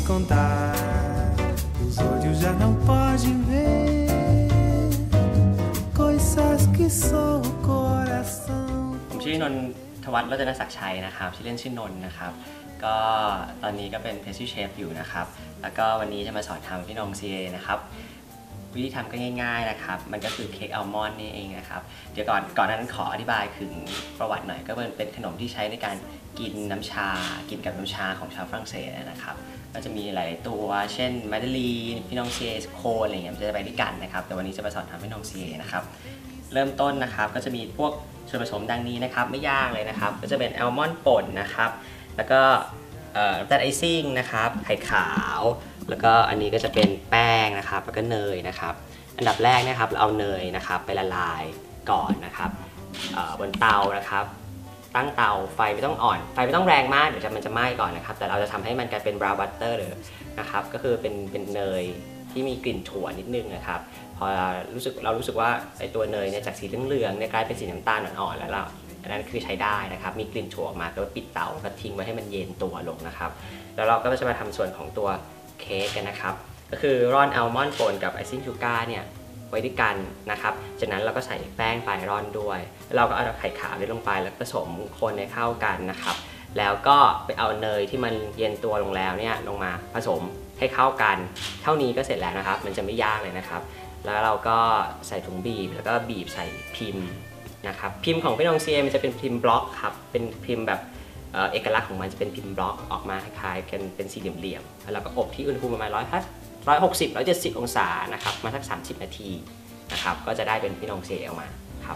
contar. Os olhos já não podem ver coisas que só o coração. ผมชื่อนนทวัฒน์รัตนศักดิ์ชัยนะครับชื่อเล่นชื่อนนนะครับก็ตอนนี้ก็เป็น pastry chef อยู่นะครับแล้วก็วันนี้จะมาสอนทำพี่นงซีเอนะครับวิธีทำก็ง่ายๆนะครับมันก็คือเค้กอัลมอนด์นี่เองนะครับเดี๋ยวก่อนนั้นขออธิบายถึงประวัติหน่อยก็เป็นขนมที่ใช้ในการกินน้ำชากินกับน้ำชาของชาวฝรั่งเศสนะครับก็จะมีหลายๆตัวเช่นมาดาลีนพี่นงซีเอโคนอะไรเงี้ยจะไปด้วยกันนะครับแต่วันนี้จะมาสอนทำพี่นงซีเอนะครับเริ่มต้นนะครับก็จะมีพวกส่วนผสมดังนี้นะครับไม่ยากเลยนะครับก็จะเป็นอัลมอนด์ป่นนะครับแล้วก็น้ำตาลไอซิ่งนะครับไข่ขาวแล้วก็อันนี้ก็จะเป็นแป้งนะครับแล้วก็เนยนะครับอันดับแรกนะครับเราเอาเนยนะครับไปละลายก่อนนะครับบนเตานะครับตั้งเตาไฟไม่ต้องอ่อนไฟไม่ต้องแรงมากเดี๋ยวมันจะไหม้ก่อนนะครับแต่เราจะทำให้มันกลายเป็นบราวน์บัตเตอร์เลยนะครับก็คือเป็นเนยที่มีกลิ่นถั่วนิดนึงนะครับพอเรารู้สึกว่าไอตัวเนยเนี่ยจากสีเหลืองๆเนี่ยกลายเป็นสีน้ำตาลอ่อนๆแล้วอันนั้นคือใช้ได้นะครับมีกลิ่นถั่วออกมาก็ปิดเตาก็ทิ้งไว้ให้มันเย็นตัวลงนะครับแล้วเราก็จะมาทำส่วนของตัวเค้กกันนะครับก็คือร่อนอัลมอนด์ป่นกับไอซิ่งชูการ์เนี่ยไว้ด้วยกันนะครับจากนั้นเราก็ใส่แป้งไปร่อนด้วยแล้วเราก็เอาไข่ขาวลงไปแล้วผสมคนให้เข้ากันนะครับแล้วก็ไปเอาเนยที่มันเย็นตัวลงแล้วเนี่ยลงมาผสมให้เข้ากันเท่านี้ก็เสร็จแล้วนะครับมันจะไม่ยากเลยนะครับแล้วเราก็ใส่ถุงบีบแล้วก็บีบใส่พิมพ์นะครับพิมพ์ของพี่นงซีเอมันจะเป็นพิมพ์บล็อกครับเป็นพิมพ์แบบเอกลักษณ์ของมันจะเป็นพิมพ์บล็อกออกมาคล้ายๆกันเป็นสี่เหลี่ยมๆแล้วเราก็อบที่อุณหภูมิประมาณ160-170 องศานะครับมาสัก30 นาทีนะครับก็จะได้เป็นพี่นงซีเอออกมาครับ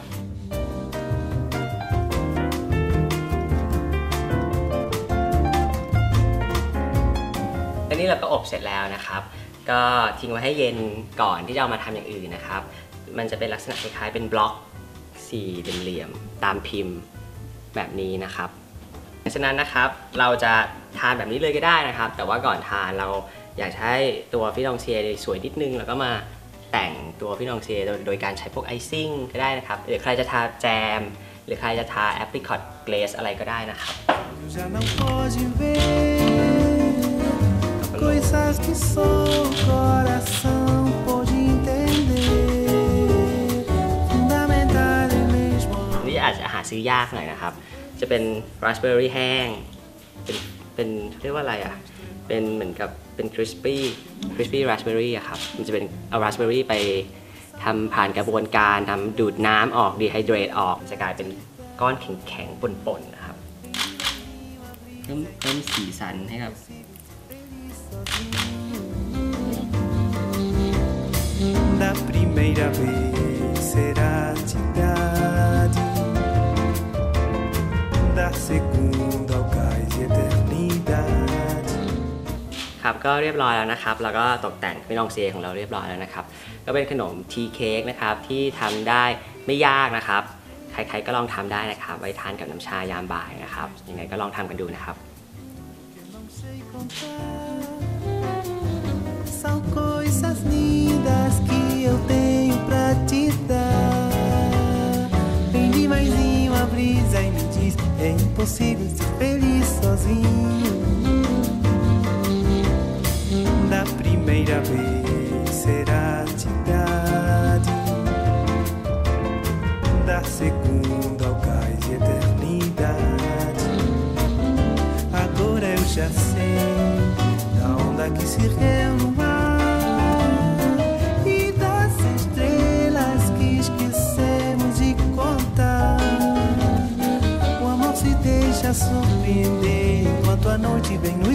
อันนี้เราก็อบเสร็จแล้วนะครับก็ทิ้งไว้ให้เย็นก่อนที่จะเอามาทำอย่างอื่นนะครับมันจะเป็นลักษณะคล้ายๆเป็นบล็อกสี่เหลี่ยมๆตามพิมพ์แบบนี้นะครับฉะนั้นนะครับเราจะทานแบบนี้เลยก็ได้นะครับแต่ว่าก่อนทานเราอยากให้ตัวพี่นงซีเอสวยนิดนึงแล้วก็มาแต่งตัวพี่นงซีเอโดยการใช้พวกไอซิ่งก็ได้นะครับหรือใครจะทาแจมหรือใครจะทาแอปริคอตเกรสอะไรก็ได้นะครับ Coisas que só o coração pode entender. Fundamental é mesmo. นี่อาจจะหาซื้อยากหน่อยนะครับจะเป็นราสเบอร์รี่แห้งเป็นเรียกว่าอะไรอ่ะเป็นเหมือนกับเป็นคริสปี้ราสเบอร์รี่อะครับมันจะเป็นเอาราสเบอร์รี่ไปทำผ่านกระบวนการทำดูดน้ำออกดีไฮเดรตออกจะกลายเป็นก้อนแข็งๆป่นๆนะครับเพิ่มสีสันให้กับ Da primeira vez será cidade, da segunda ao cais de eternidade. ครับก็เรียบร้อยแล้วนะครับแล้วก็ตกแต่งพี่นงซีเอของเราเรียบร้อยแล้วนะครับก็เป็นขนมทีเค้กนะครับที่ทำได้ไม่ยากนะครับใครๆก็ลองทำได้นะครับไว้ทานกับน้ำชายามบ่ายนะครับยังไงก็ลองทำกันดูนะครับ São coisas lindas que eu tenho pra te dar. Vem devagarzinho a brisa e me diz: é impossível ser feliz sozinho. Da primeira vez será cidade, da segunda ao cais de eternidade. Agora eu já sei da onda que se reúne. Surpreender enquanto a noite vem no